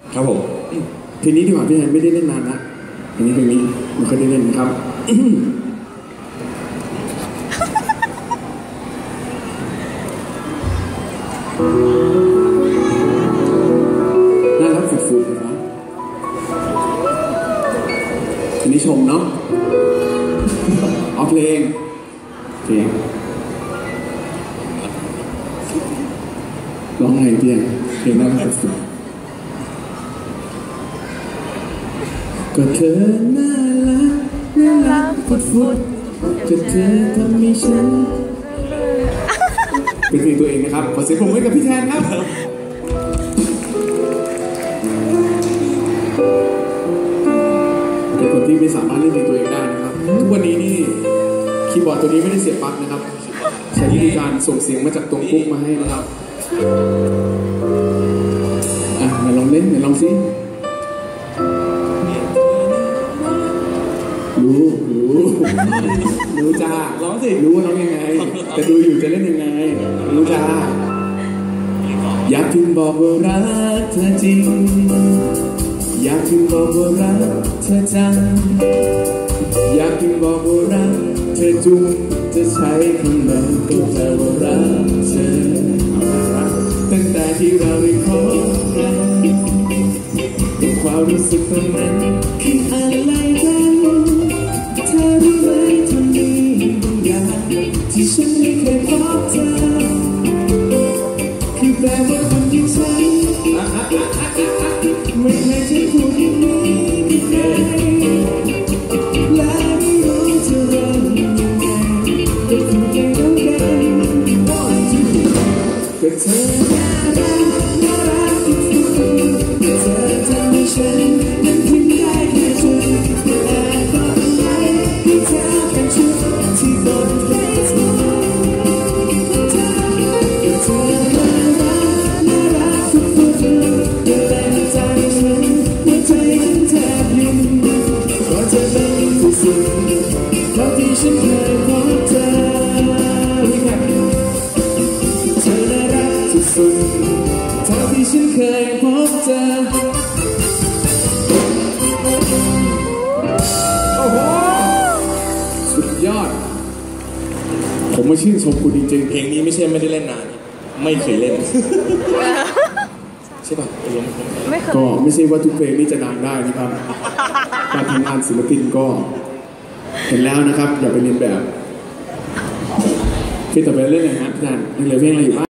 ครับผมเพลงนี้ดีกว่าพี่แอนไม่ได้เล่นนานนะเพลงนี้ไม่เคยได้เล่นนะครับน่ารักฝุดๆนะครับอันนี้ชมเนาะเอาเพลงร้องไงเพียงเพลงน่ารักฝุดก็เธอน่ารักฝุดๆจะเธอทำให้ฉันเป็นเพลงตัวเองนะครับขอเสียงปรบมือให้กับพี่แทนครับเป็นคนที่ไม่สามารถเล่นเพลงตัวเองได้นะครับทุกวันนี้นี่คีย์บอร์ดตัวนี้ไม่ได้เสียบปลั๊กนะครับใช้วิธีการส่งเสียงมาจากตรงปุ๊กมาให้นะครับไหนลองเล่นไหนลองซิรู้จ้าร้องสิรู้ว่าร้องยังไงแต่ดูอยู่จะเล่นยังไงรู้จ้าอยากพิมพ์บอกว่ารักเธอจริงอยากพิมพ์บอกว่ารักเธอจังอยากพิมพ์บอกว่ารักเธอจุงจะใช้คำไหนก็จะว่ารักเธอตั้งแต่ที่เราได้พบกันความรู้สึกตรงนั้นคืออะไรกันเธอรู้ไหมทำดีบางอย่างที่ฉันไม่เคยพบเธอคือแปลว่าคนที่ฉันไม่เคยจะพูดอย่างนี้กับใครและไม่รู้จะเริ่มยังไงก็คงจะรู้กันก็เธอน่ารักที่สุดก็เธอทำให้ฉันนั้นคิดได้แค่เธอแต่ก็อะไรที่เธอเป็นชุดที่บนเฟซบุ๊กก็เธอน่ารักสุดๆเธอเป็นใจฉันหัวใจฉันแทบยุ่งเพราะเธอเป็นที่สุดเท่าที่ฉันเคยพบเธอเธอน่ารักสุดๆเท่าที่ฉันเคยพบเธอโอ้โหสุดยอดผมมาชื่นชมคุณจริงๆเพลงนี้ไม่ใช่ไม่ได้เล่นนานไม่เคยเล่นใช่ป่ะก็ไม่ใช่ว่าทุกเพลงนี้จะดังได้นะครับการทำงานศิลปินก็เห็นแล้วนะครับอย่าไปเรียนแบบพี่ต่อไปเล่นอะไรฮะพี่นันยังเหลือเพลงอะไรอยู่บ้าง